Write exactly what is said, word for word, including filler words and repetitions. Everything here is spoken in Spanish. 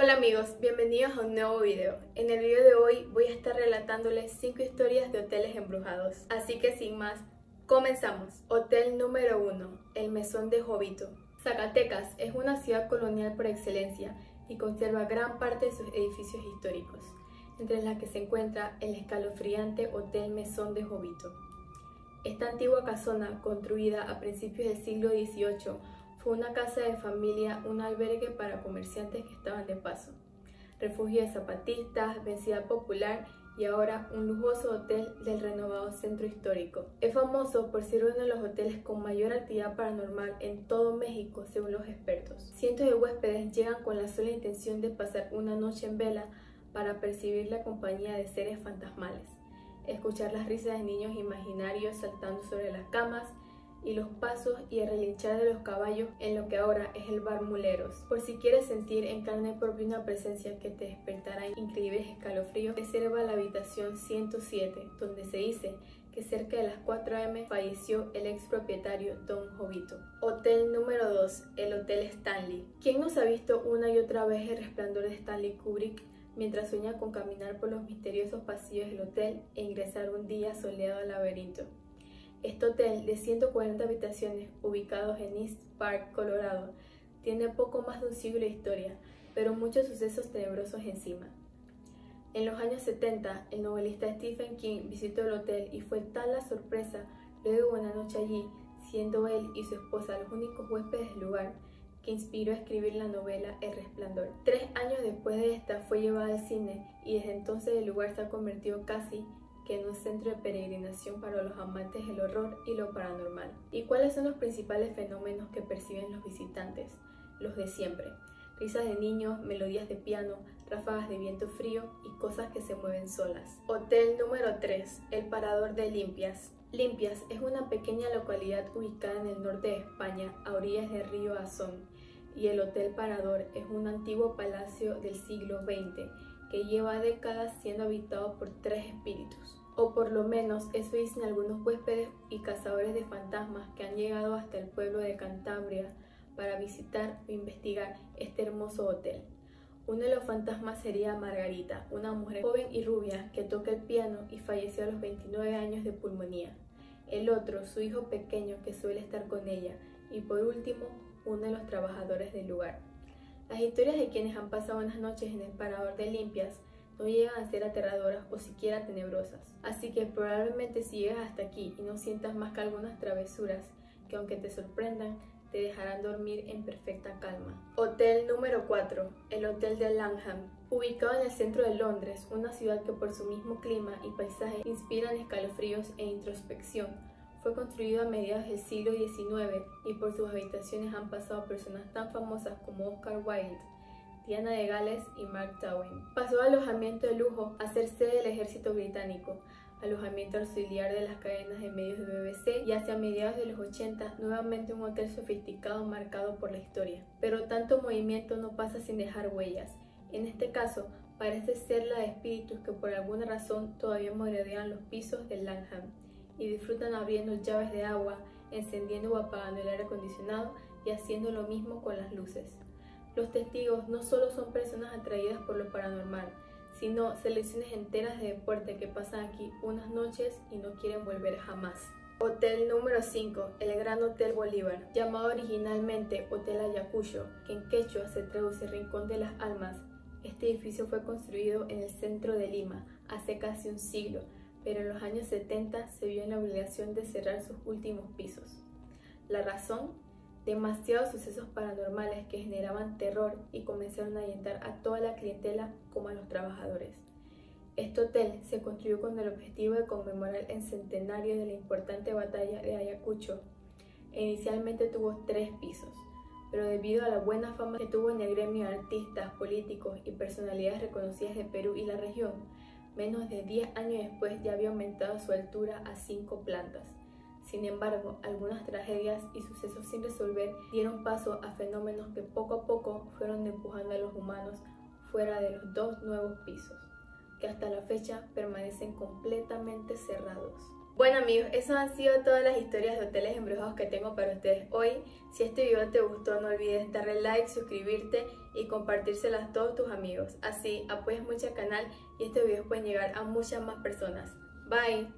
Hola amigos, bienvenidos a un nuevo video. En el video de hoy voy a estar relatándoles cinco historias de hoteles embrujados. Así que sin más, comenzamos. Hotel número uno, el Mesón de Jovito. Zacatecas es una ciudad colonial por excelencia y conserva gran parte de sus edificios históricos, entre las que se encuentra el escalofriante Hotel Mesón de Jovito. Esta antigua casona, construida a principios del siglo dieciocho, fue una casa de familia, un albergue para comerciantes que estaban de paso, refugio de zapatistas, vencida popular y ahora un lujoso hotel del renovado centro histórico. Es famoso por ser uno de los hoteles con mayor actividad paranormal en todo México, según los expertos. Cientos de huéspedes llegan con la sola intención de pasar una noche en vela para percibir la compañía de seres fantasmales, escuchar las risas de niños imaginarios saltando sobre las camas y los pasos y el relinchar de los caballos en lo que ahora es el bar Muleros. Por si quieres sentir en carne propia una presencia que te despertará increíbles escalofríos, reserva la habitación ciento siete, donde se dice que cerca de las cuatro a eme falleció el ex propietario Don Jovito. Hotel número dos, el Hotel Stanley. ¿Quién nos ha visto una y otra vez el resplandor de Stanley Kubrick mientras sueña con caminar por los misteriosos pasillos del hotel e ingresar un día soleado al laberinto? Este hotel de ciento cuarenta habitaciones, ubicados en East Park, Colorado, tiene poco más de un siglo de historia, pero muchos sucesos tenebrosos encima. En los años setenta, el novelista Stephen King visitó el hotel y fue tal la sorpresa luego de una noche allí, siendo él y su esposa los únicos huéspedes del lugar, que inspiró a escribir la novela El Resplandor. Tres años después de esta fue llevada al cine y desde entonces el lugar se ha convertido casi que en un centro de peregrinación para los amantes del horror y lo paranormal. ¿Y cuáles son los principales fenómenos que perciben los visitantes? Los de siempre: risas de niños, melodías de piano, ráfagas de viento frío y cosas que se mueven solas. Hotel número tres, el Parador de Limpias. Limpias es una pequeña localidad ubicada en el norte de España, a orillas del río Asón, y el Hotel Parador es un antiguo palacio del siglo veinte que lleva décadas siendo habitado por tres espíritus, o por lo menos eso dicen algunos huéspedes y cazadores de fantasmas que han llegado hasta el pueblo de Cantabria para visitar o investigar este hermoso hotel. Uno de los fantasmas sería Margarita, una mujer joven y rubia que toca el piano y falleció a los veintinueve años de pulmonía. El otro, su hijo pequeño que suele estar con ella, y por último, uno de los trabajadores del lugar. Las historias de quienes han pasado unas noches en el Parador de Limpias no llegan a ser aterradoras o siquiera tenebrosas, así que probablemente si llegas hasta aquí y no sientas más que algunas travesuras que, aunque te sorprendan, te dejarán dormir en perfecta calma. Hotel número cuatro, el Hotel de Langham. Ubicado en el centro de Londres, una ciudad que por su mismo clima y paisaje inspiran escalofríos e introspección, fue construido a mediados del siglo diecinueve y por sus habitaciones han pasado personas tan famosas como Oscar Wilde, Diana de Gales y Mark Twain. Pasó de alojamiento de lujo a ser sede del ejército británico, alojamiento auxiliar de las cadenas de medios de be be ce y hacia mediados de los ochenta nuevamente un hotel sofisticado marcado por la historia. Pero tanto movimiento no pasa sin dejar huellas. En este caso, parece ser la de espíritus que por alguna razón todavía merodean los pisos del Langham y disfrutan abriendo llaves de agua, encendiendo o apagando el aire acondicionado y haciendo lo mismo con las luces. Los testigos no solo son personas atraídas por lo paranormal, sino selecciones enteras de deporte que pasan aquí unas noches y no quieren volver jamás. Hotel número cinco, el Gran Hotel Bolívar. Llamado originalmente Hotel Ayacucho, que en quechua se traduce Rincón de las Almas, este edificio fue construido en el centro de Lima hace casi un siglo, pero en los años setenta se vio en la obligación de cerrar sus últimos pisos. ¿La razón? Demasiados sucesos paranormales que generaban terror y comenzaron a ahuyentar a toda la clientela como a los trabajadores. Este hotel se construyó con el objetivo de conmemorar el centenario de la importante batalla de Ayacucho e inicialmente tuvo tres pisos, pero debido a la buena fama que tuvo en el gremio de artistas, políticos y personalidades reconocidas de Perú y la región, menos de diez años después ya había aumentado su altura a cinco plantas. Sin embargo, algunas tragedias y sucesos sin resolver dieron paso a fenómenos que poco a poco fueron empujando a los humanos fuera de los dos nuevos pisos, que hasta la fecha permanecen completamente cerrados. Bueno amigos, esas han sido todas las historias de hoteles embrujados que tengo para ustedes hoy. Si este video te gustó, no olvides darle like, suscribirte y compartírselas a todos tus amigos. Así apoyas mucho al canal y estos videos pueden llegar a muchas más personas. Bye.